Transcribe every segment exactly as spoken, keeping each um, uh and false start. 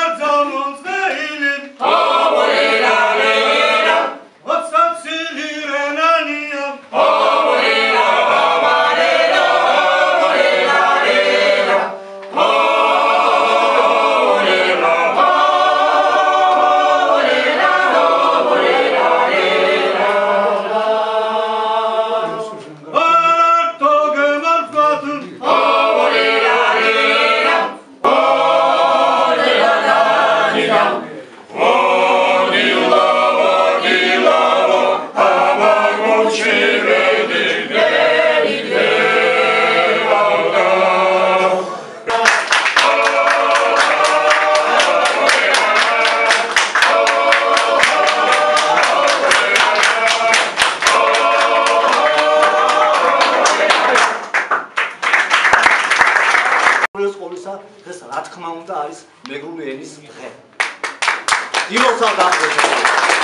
დღეს რა თქმა უნდა არის მეგრული ენის დღე. დილოსა დამღეჭებული.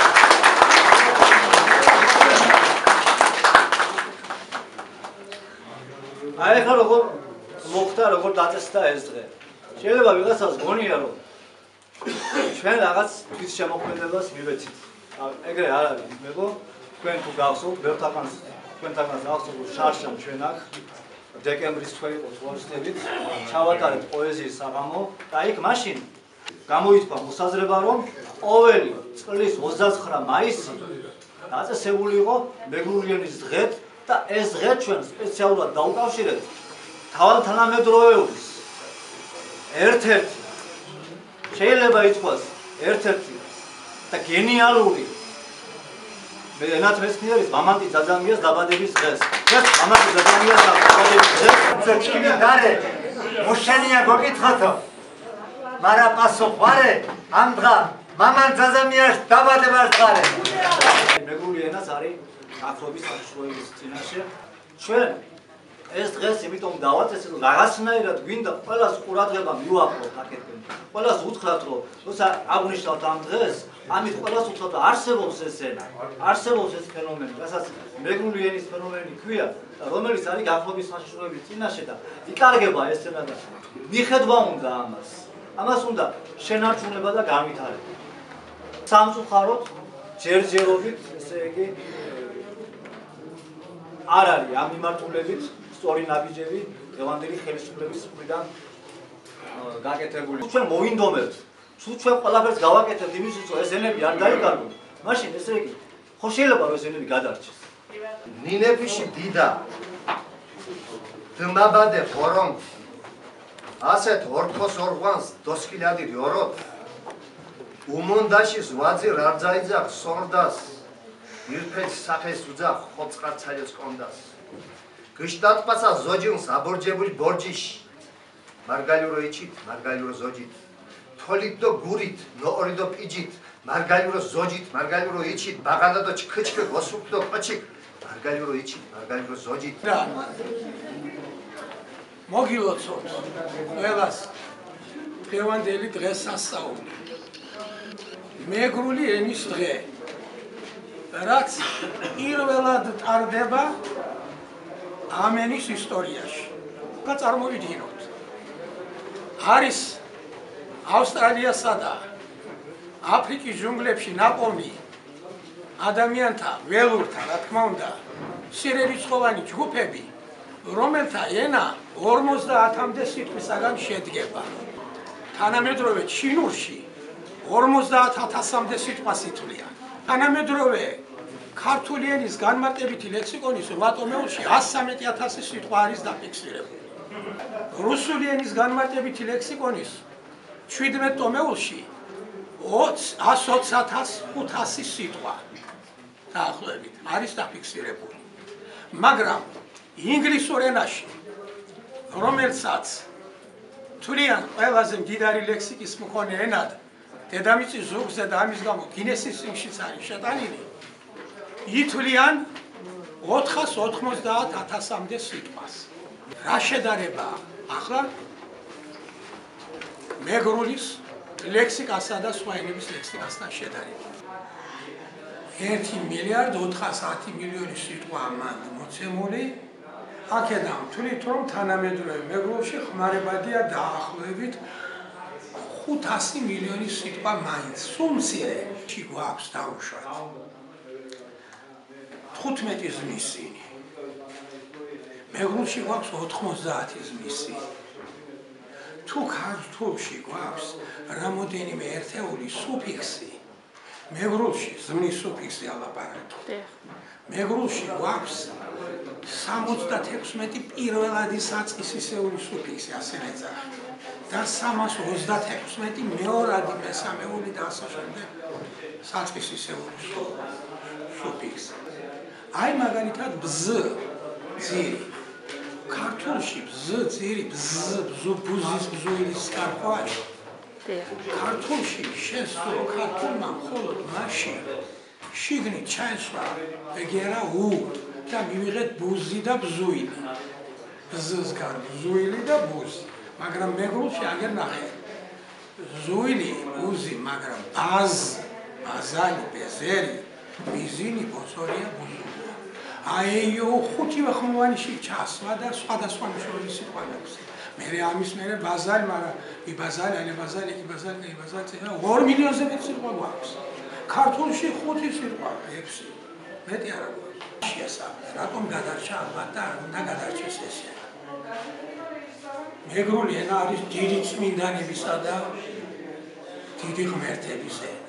აი ხა როგორ მოხდა როგორ დაწესდა ეს დღე. შეიძლება ვიღაცას გონია რომ ჩვენ რაღაც თვით შემოქმედებას მივეცით. ეგრე არ არის, მეგო, თქვენ თუ გახსოვთ, ბევრთაგან თქვენთაგან გახსოვთ რომ შარშან ჩვენ აქ დეკემბრის თვე იყო თვალსწრებით, ჩავატარეთ პოეზიის საღამო და იქ მაშინ გამოიწვა მოსაზრება რომ ყოველი წლის ოცდაცხრა მაისი დაწესებული იყო მეგრული ენის დღედ და ეს დღე ჩვენ სპეციალურად დაუკავშირეთ თავადთანამედროვეობის ერთ-ერთი შეიძლება ითქვას ერთ-ერთი და გენიალური ენათ მეცნიერის მამანტი ძაძამიას დაბადების დღეს. ეს მამანტი ძაძამიას დაბადების დღეს წეჩქიმი დარე მოშენია გოგითხათო. მარა პასუხ ვარე ამ დღა მამან ძაძამიას დაბადებას დღარე. მეგრული ენაც არის ახლობის საშუალების წინაშე. ჩვენ ეს დღეს იმიტომ დავაწესეთ რომ რაღაცნაირად გვინდა ყველას ყურადღება მივაყროთ აქეთკენ. ყველას უთხრათ რომ როცა აღნიშნავთ ამ დღეს ამით ყველას უთხრათ რომ არსებობს ეს ენა, არსებობს ეს ფენომენი, რასაც მეგრული ენის ფენომენი ქვია და რომელიც არის ახლობის საშუალების წინაშე და იკარგება ეს ენა და მიხედვა უნდა ამას. ამას უნდა შენარჩუნება და განვითარება. სამწუხაროდ ჯერჯერობით, ესე იგი არ არის ამ მიმართულებით სწორი ნაბიჯები დღევანდელი ხელისუფლების მხრიდან გაკეთებული. თუ ჩვენ მოვინდომებთ, თუ ჩვენ ყველაფერს გავაკეთებთ იმისთვის, რომ ეს ენები არ დაიკარგონ, მაშინ ესე იგი ხო შეიძლება რომ ეს ენები გადარჩეს. ნინეფიში დიდა დმაბადე ხორომ ასეთ ორქოს ორღვანს დოსკილადი როროთ უმონდაში ზვაძი რარძაიძახ სორდას ირფეც სახეს უძახ ხოცხარცალეს კონდას გიშტატპასა ზოჯინს აბორჯებული ბორჯიში მარგალიურო იჩით მარგალიურო ზოჯით თოლით დო გურით ნოორი დო პიჯით მარგალიურო ზოჯით მარგალიურო იჩით ბაღადა დო ჩქჩქ გოსუქ დო ყოჩიკ მარგალიურო იჩით მარგალიურო ზოჯით მოგილოცოთ ყველას დღევანდელი დღეს სასწაული მეგრული ენის დღე რაც პირველად ტარდება ამ ენის ისტორიაში და წარმოვიდგინოთ არის ავსტრალიასა და აფრიკის ჯუნგლებში ნაპოვნი ადამიანთა ველურთა რა თქმა უნდა სირერიცხოვანი ჯგუფები რომელთა ენა ორმოცდაათამდე სიტყვისაგან შედგება თანამედროვე ჩინურში ორმოცდაათ ათასამდე სიტყვას ითვლიან თანამედროვე ქართული ენის განმარტებითი ლექსიკონის რვატომეულში ათს სამეტი ათასი სიტყვა არის დაფიქსირებული რუსული ენის განმარტებითი ლექსიკონის შვიდმეტ ტომეულში ათს ოცდაათ ათას ხუთასი სიტყვა დაახლოებით არის დაფიქსირებული მაგრამ ინგლისურ ენაში რომელსაც თვლიან ყველაზე მდიდარი ლექსიკის მქონე ენად დედამიწის ზურგზე და ამის გამო გინესის წიგნშიც არის შეტანილი ითვლიან ოთხას ოთხმოცდაათ ათასამდე სიტყვას რა შედარებაა ახლა მეგრულის ლექსიკასა და სხვა ენების ლექსიკასთან შედარება ერთი მილიარდი ოთხასათი მილიონი სიტყვა მან მოცემული აქედან თვლით რომ თანამედროვე მეგრულში ხმარებადია დაახლოებით ხუთასი მილიონი სიტყვა მაინც სულ მცირეში გვაქვს დავუშვათ თხუთმეტი ზმნის სინი მეგრულში გვაქვს ოთხმოცდაათი ზმნის სინი თუ ქართულში გვაქვს რამოდენიმე ერთეული სუფიქსი მეგრულში ზმნის სუფიქსი ალაპარაკით მეგრულში გვაქვს სამოცდათექვსმეტი პირველადი საწყისისეული სუფიქსი ასე ეძახით და სამას ოცდათექვსმეტი მეორადი მესამეული და ასე შემდეგ საწყისისეული სუფიქსი აი მაგალითად ბზ ძირი ქართულში ბზ ძირი ბზ ბზუ ბუზის ბზუილის კარყვარი ქართულში შესულ ქართულმა მხოლოდ მაშინ შიგნით ჩაესვა ეგერა უ და მივიღეთ ბუზი და ბზუილი ბზისგან ბზუილი და ბუზი მაგრამ მეგრულში აგერ ნახე ზუილი ბუზი მაგრამ ბაზ ბაზალი ბეზერი ბიზინი ბოსორია ბუზუ აიო ხუთივე ხმოვანიში ჩასვა და სხვადასხვა მნიშვნელობის სიტყვა აქვს მე ამის მერე ბაზალი მაგრამ ი ბაზალი ანა ბაზალი ი ბაზალი ი ბაზალი ორ მილიონზე მეტი სიტყვა გვაქვს ქართულში ხუთი სიტყვა ექვსი მეტი არა გვაქვს შესაძლოა რატომ გადარჩა ალბათ და არ უნდა გადარჩეს ესე მეგრული ენა არის დიდი წმინდანებისა და დიდი ღმერთებისა